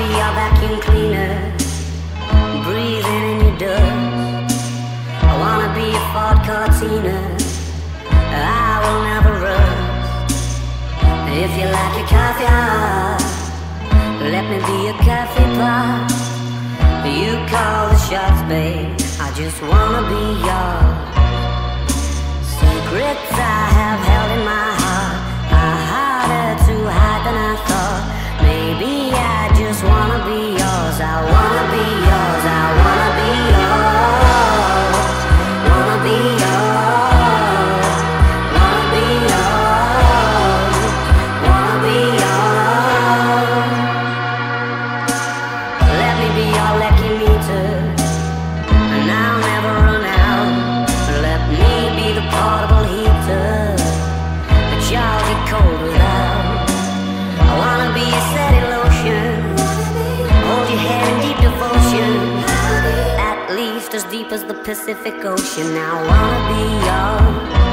your vacuum cleaner, breathing in your dust. I wanna be a Ford Cortina, I will never rust. If you like your coffee hot, let me be a coffee pot. You call the shots, babe, I just wanna be yours. Secrets I have held in my heart are harder to hide than I thought. Maybe I just wanna be yours. I wanna be yours. I wanna be yours. Wanna be yours. Wanna be yours. Wanna be yours. Let me be your lucky meter, and I'll never run out. Let me be the portable heater that y'all get cold without. I wanna be a steady lotion, hold your hand in deep devotion, at least as deep as the Pacific Ocean. I wanna be yours.